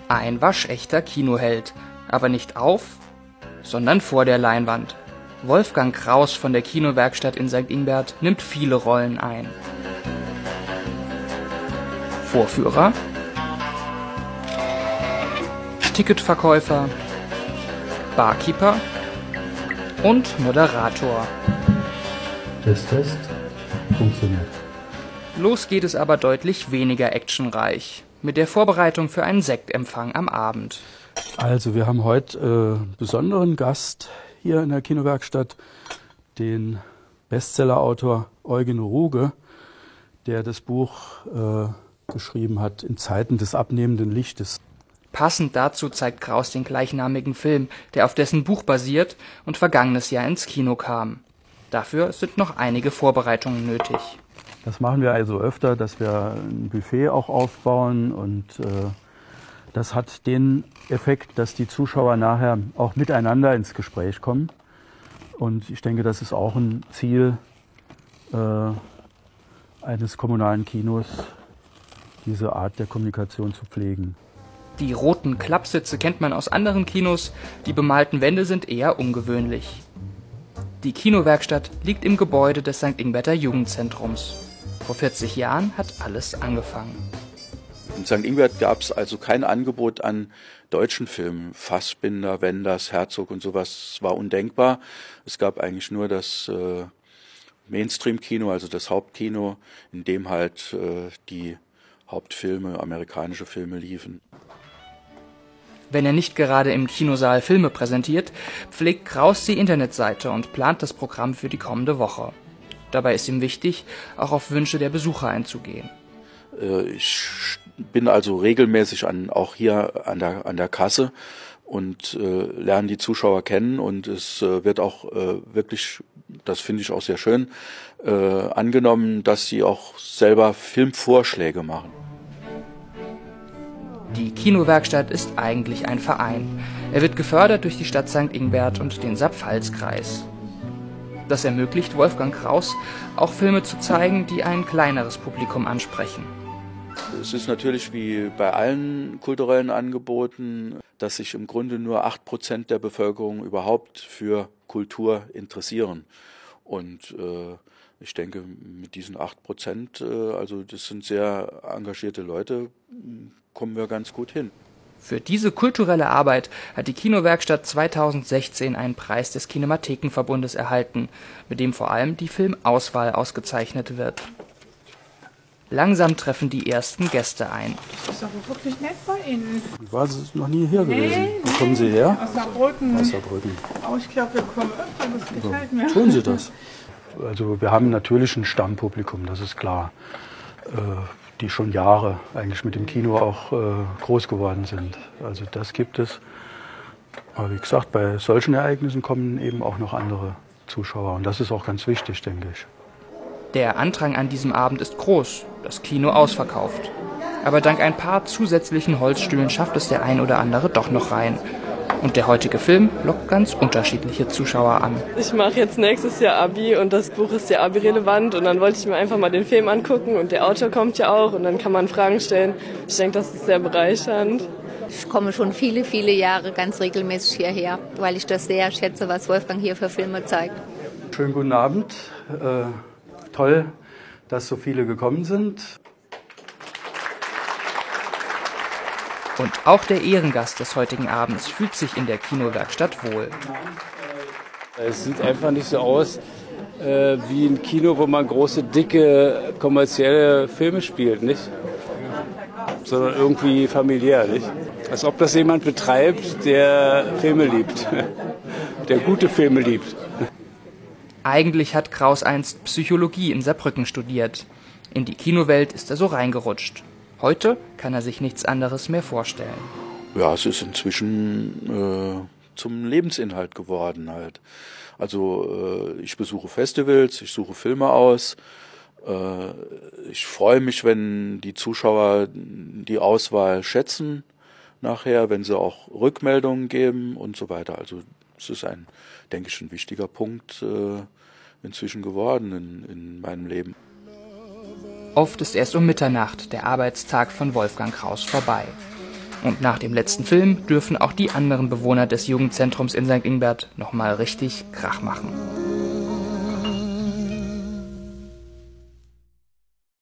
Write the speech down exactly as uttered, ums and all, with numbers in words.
Ein waschechter Kinoheld, aber nicht auf, sondern vor der Leinwand. Wolfgang Kraus von der Kinowerkstatt in Sankt Ingbert nimmt viele Rollen ein. Vorführer, Ticketverkäufer, Barkeeper und Moderator. Test, Test. Funktioniert. Los geht es aber deutlich weniger actionreich. Mit der Vorbereitung für einen Sektempfang am Abend. Also wir haben heute äh, einen besonderen Gast hier in der Kinowerkstatt, den Bestsellerautor Eugen Ruge, der das Buch äh, geschrieben hat in Zeiten des abnehmenden Lichtes. Passend dazu zeigt Kraus den gleichnamigen Film, der auf dessen Buch basiert und vergangenes Jahr ins Kino kam. Dafür sind noch einige Vorbereitungen nötig. Das machen wir also öfter, dass wir ein Buffet auch aufbauen und äh, das hat den Effekt, dass die Zuschauer nachher auch miteinander ins Gespräch kommen. Und ich denke, das ist auch ein Ziel äh, eines kommunalen Kinos, diese Art der Kommunikation zu pflegen. Die roten Klappsitze kennt man aus anderen Kinos, die bemalten Wände sind eher ungewöhnlich. Die Kinowerkstatt liegt im Gebäude des Sankt Ingberter Jugendzentrums. Vor vierzig Jahren hat alles angefangen. In Sankt Ingbert gab es also kein Angebot an deutschen Filmen. Fassbinder, Wenders, Herzog und sowas war undenkbar. Es gab eigentlich nur das äh, Mainstream-Kino, also das Hauptkino, in dem halt äh, die Hauptfilme, amerikanische Filme liefen. Wenn er nicht gerade im Kinosaal Filme präsentiert, pflegt Kraus die Internetseite und plant das Programm für die kommende Woche. Dabei ist ihm wichtig, auch auf Wünsche der Besucher einzugehen. Ich bin also regelmäßig an, auch hier an der, an der Kasse und äh, lerne die Zuschauer kennen und es äh, wird auch äh, wirklich, das finde ich auch sehr schön, äh, angenommen, dass sie auch selber Filmvorschläge machen. Die Kinowerkstatt ist eigentlich ein Verein. Er wird gefördert durch die Stadt Sankt Ingbert und den Saarpfalz-Kreis. Das ermöglicht Wolfgang Kraus, auch Filme zu zeigen, die ein kleineres Publikum ansprechen. Es ist natürlich wie bei allen kulturellen Angeboten, dass sich im Grunde nur acht Prozent der Bevölkerung überhaupt für Kultur interessieren. Und äh, ich denke, mit diesen acht Prozent, äh, also das sind sehr engagierte Leute, kommen wir ganz gut hin. Für diese kulturelle Arbeit hat die Kinowerkstatt zweitausendsechzehn einen Preis des Kinemathekenverbundes erhalten, mit dem vor allem die Filmauswahl ausgezeichnet wird. Langsam treffen die ersten Gäste ein. Das ist aber wirklich nett bei Ihnen. Ich war noch nie hier gewesen. Nee, Wo kommen Sie her? Aus Saarbrücken. Aus Saarbrücken. Oh, ich glaube, wir kommen öfter, das gefällt mir. Tun Sie das? Also wir haben natürlich ein Stammpublikum, das ist klar, äh, die schon Jahre eigentlich mit dem Kino auch äh, groß geworden sind. Also das gibt es. Aber wie gesagt, bei solchen Ereignissen kommen eben auch noch andere Zuschauer. Und das ist auch ganz wichtig, denke ich. Der Andrang an diesem Abend ist groß, das Kino ausverkauft. Aber dank ein paar zusätzlichen Holzstühlen schafft es der ein oder andere doch noch rein. Und der heutige Film lockt ganz unterschiedliche Zuschauer an. Ich mache jetzt nächstes Jahr Abi und das Buch ist ja Abi-relevant und dann wollte ich mir einfach mal den Film angucken und der Autor kommt ja auch und dann kann man Fragen stellen. Ich denke, das ist sehr bereichernd. Ich komme schon viele, viele Jahre ganz regelmäßig hierher, weil ich das sehr schätze, was Wolfgang hier für Filme zeigt. Schönen guten Abend. Äh, toll, dass so viele gekommen sind. Und auch der Ehrengast des heutigen Abends fühlt sich in der Kinowerkstatt wohl. Es sieht einfach nicht so aus äh, wie ein Kino, wo man große, dicke, kommerzielle Filme spielt, nicht? Sondern irgendwie familiär, nicht? Als ob das jemand betreibt, der Filme liebt, der gute Filme liebt. Eigentlich hat Kraus einst Psychologie in Saarbrücken studiert. In die Kinowelt ist er so reingerutscht. Heute kann er sich nichts anderes mehr vorstellen. Ja, es ist inzwischen äh, zum Lebensinhalt geworden halt. Also äh, ich besuche Festivals, ich suche Filme aus. Äh, ich freue mich, wenn die Zuschauer die Auswahl schätzen nachher, wenn sie auch Rückmeldungen geben und so weiter. Also es ist ein, denke ich, ein wichtiger Punkt äh, inzwischen geworden in, in meinem Leben. Oft ist erst um Mitternacht der Arbeitstag von Wolfgang Kraus vorbei. Und nach dem letzten Film dürfen auch die anderen Bewohner des Jugendzentrums in Sankt Ingbert nochmal richtig Krach machen.